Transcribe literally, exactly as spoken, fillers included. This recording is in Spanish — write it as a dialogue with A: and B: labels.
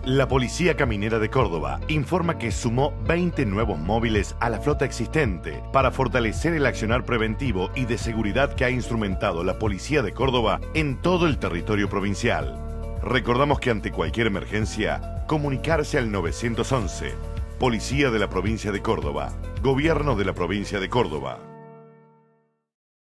A: La Policía Caminera de Córdoba informa que sumó veinte nuevos móviles a la flota existente para fortalecer el accionar preventivo y de seguridad que ha instrumentado la Policía de Córdoba en todo el territorio provincial. Recordamos que ante cualquier emergencia, comunicarse al nueve once, Policía de la Provincia de Córdoba, Gobierno de la Provincia de Córdoba.